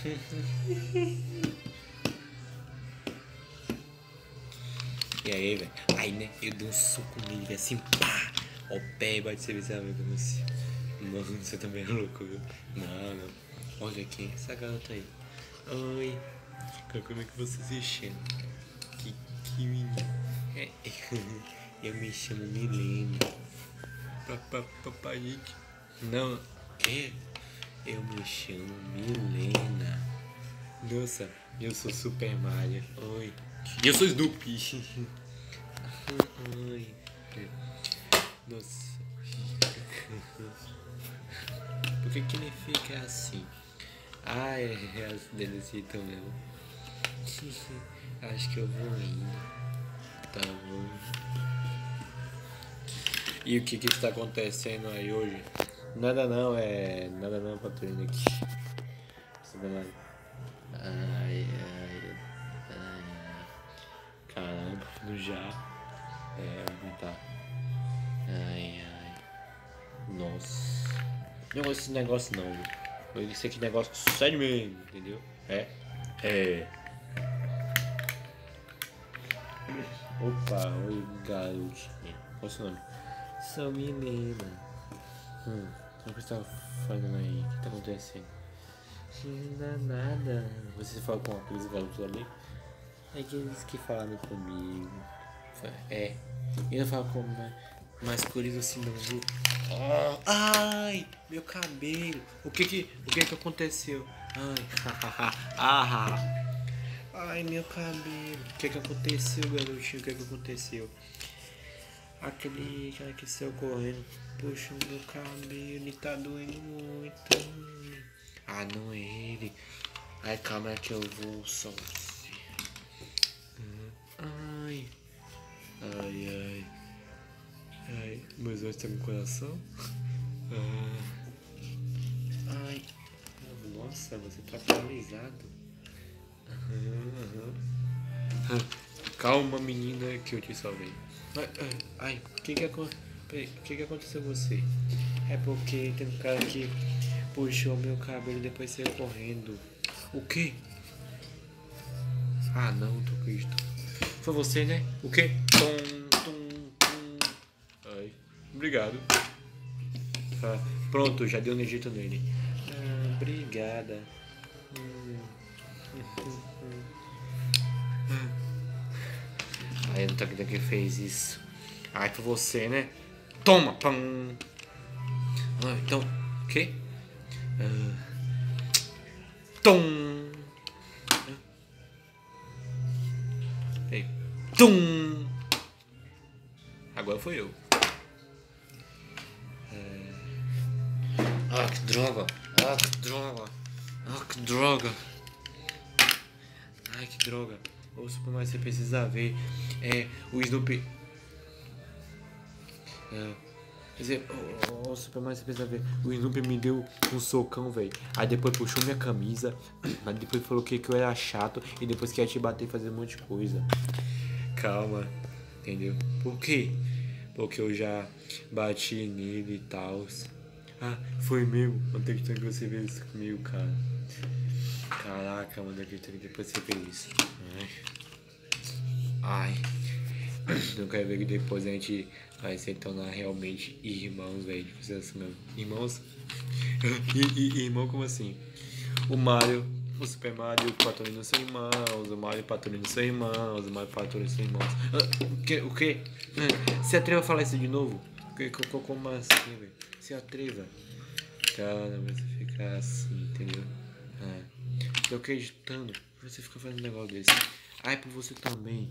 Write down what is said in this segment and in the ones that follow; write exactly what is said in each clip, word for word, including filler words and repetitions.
E aí, velho? Aí, né? Eu dei um soco nele assim, pá! Ó, o pé e bate serviço amigo. Mano, você também é louco, viu? Não, não. Olha aqui, essa garota aí. Oi. Como é que você se chama? Que, que menino. É, eu me chamo Milena. Papai, gente. Não, é? Eu me chamo Milena. Nossa, eu sou Super Mario. Oi. Eu sou Snoopy. Oi. Nossa. Por que que ele fica assim? Ah, é, é desse jeito mesmo. Acho que eu vou indo. Tá bom. E o que que está acontecendo aí hoje? Nada não, é... Nada não, patrulha aqui. Ai, ai, ai. Caramba, no já. É, não tá. Ai, ai. Nossa. Não gosto desse negócio não, viu? Isso aqui é negócio sério mesmo, entendeu? É? É. Opa, oi garotinha. Qual é o seu nome? Sou Milena. Hum, o que você tá fazendo aí? O que tá acontecendo? Não, nada. Você fala com aqueles garotos ali? É aqueles que falaram comigo. É. Eu não falo com mais cores assim não, viu? Oh, ai, meu cabelo. O que que, o que que aconteceu? Ai, ah, ai, meu cabelo. O que que aconteceu, garotinho? O que que aconteceu? Aquele cara que saiu correndo puxou meu cabelo e tá doendo muito. Ah, não é ele. Ai, calma é que eu vou só. Ai, ai, ai. Ai, meus olhos estão com coração. Ah. Ai, nossa, você tá paralisado. Uhum, uhum. Calma, menina, que eu te salvei. Ai, ai, ai, o que que, que que aconteceu com você? É porque tem um cara que puxou meu cabelo e depois saiu correndo. O quê? Ah, não, tô Cristo. Foi você, né? O quê? Tom, tom, tom. Ai, obrigado. Ah, pronto, já deu um jeito nele. Ah, obrigada. Hum. Ai, eu não tô acreditando que fez isso. Ai, foi você, né? Toma! Pam. Ah, então, o quê? Ah, tom! Ei. Tum! Agora foi eu. Ah, que droga! Ah, que droga! Ah, que droga! Ai, que droga! Ô, Super Mario, você precisa ver. É, o Snoopy. É, quer dizer, ô, ô, Super Mario, você precisa ver. O Snoopy me deu um socão, velho. Aí depois puxou minha camisa. Aí depois falou que, que eu era chato. E depois que ia te bater e fazer um monte de coisa. Calma, entendeu? Por quê? Porque eu já bati nele e tal. Ah, foi meu. Não tem que você ver isso comigo, cara. Caraca, mano, acredito que depois você fez isso. Ai. Ai. Não quero ver que depois a gente vai se tornar realmente irmãos, velho. Assim mesmo. Irmãos? E, e, irmão como assim? O Mario, o Super Mario e o Patrulino são irmãos. O Mario e o Patrulino são irmãos. O Mario e o Patrulino são irmãos. Ah, o que? O que? Se atreva a falar isso de novo? Como assim, velho? Se atreva. Cara, você fica assim, entendeu? Ah. Eu acreditando, você fica fazendo um negócio desse. Ai, por você também.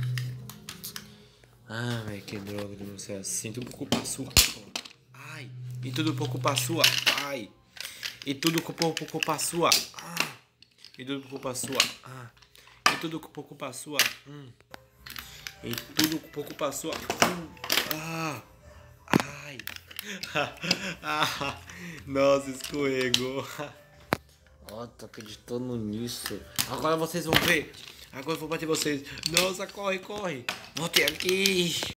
Ah, velho, que droga de não ser assim. Tudo por culpa sua. Ai, e tudo por culpa sua. Ai, e tudo por culpa sua. Ah, e tudo por culpa sua. Ah, e tudo por culpa sua. Hum. E tudo por culpa sua. Hum. Ah, ai. Ah, nossa, escorregou. Ó, oh, tô acreditando nisso. Agora vocês vão ver. Agora eu vou bater vocês. Nossa, corre, corre. Volte aqui.